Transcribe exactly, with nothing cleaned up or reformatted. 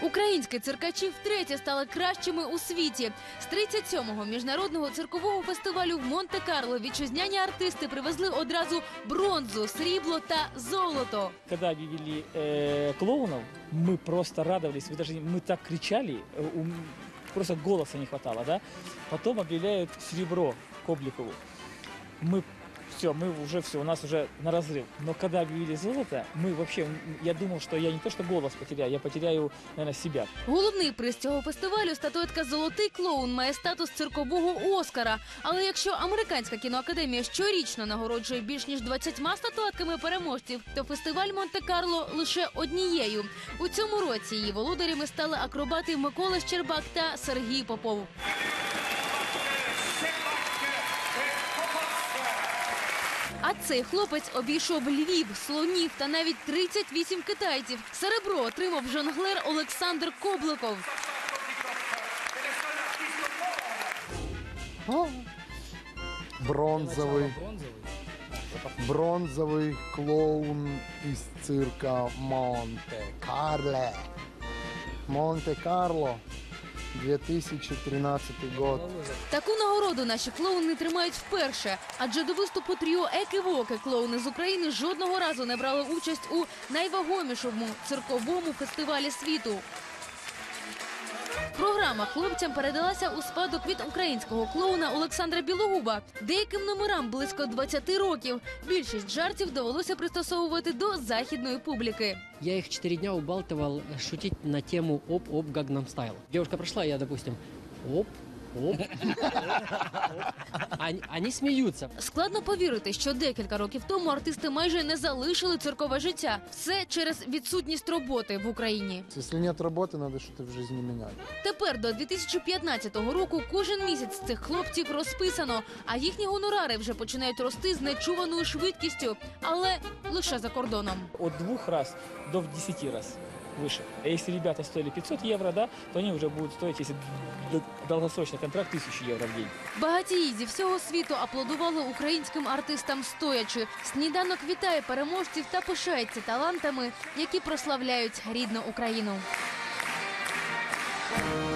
Українські циркачі втретє стали кращими у світі. З тридцять сьомого міжнародного циркового фестивалю в Монте-Карло вітчизняні артисти привезли одразу бронзу, срібло та золото. Когда объявили э, клоунов, мы просто радовались, мы, даже, мы так кричали, э, у, просто голоса не хватало, да? Потом объявляют серебро Кобликову. Мы все, мы уже все, у нас уже на разрыв. Но когда объявили золото, мы вообще, я думал, что я не то что голос потеряю, я потеряю, наверное, себя. Головний приз цього фестивалю – статуетка «Золотий клоун» має статус циркового Оскара. Але якщо Американська кіноакадемія щорічно нагороджує більш ніж двадцятьма статуетками переможців, то фестиваль Монте-Карло лише однією. У цьому році її володарями стали акробати Микола Щербак та Сергій Попов. А цей хлопець обійшов Львів, слонів та навіть тридцять вісім китайців. Серебро отримав жонглер Олександр Кобликов. О, бронзовый, бронзовый клоун из цирка Монте-Карло. Монте-Карло, дві тисячі тринадцятий год. Таку нагороду наші клоуни тримають вперше. Адже до виступу тріо Еки-Воки клоуни з України жодного разу не брали участь у найвагомішому цирковому фестивалі світу. Програма хлопцям передалася у спадок від українського клоуна Олександра Білогуба. Деяким номерам близько двадцяти років. Більшість жартів довелося пристосовувати до західної публіки. Я их четыре дня убалтывал шутить на тему «Оп-оп, Гагнам Стайл». Девушка прошла, я, допустим, «Оп, оп». Они, они смеются. Складно повірити, що декілька років тому артисти майже не залишили циркове життя. Все через відсутність роботи в Україні. Если нет работы, надо что-то в жизни менять. Тепер до дві тисячі п'ятнадцятого року кожен місяць цих хлопців розписано, а їхні гонорари вже починають рости з нечуваною швидкістю, але лише за кордоном. От двух раз до десяти раз выше. А если ребята стоили пятьсот евро, да, то они уже будут стоить, если долгосрочный контракт, тысячу евро в день. Багатії зі всього світу аплодували українським артистам стоячи. Сніданок вітає переможців та пишається талантами, які прославляють рідну Україну.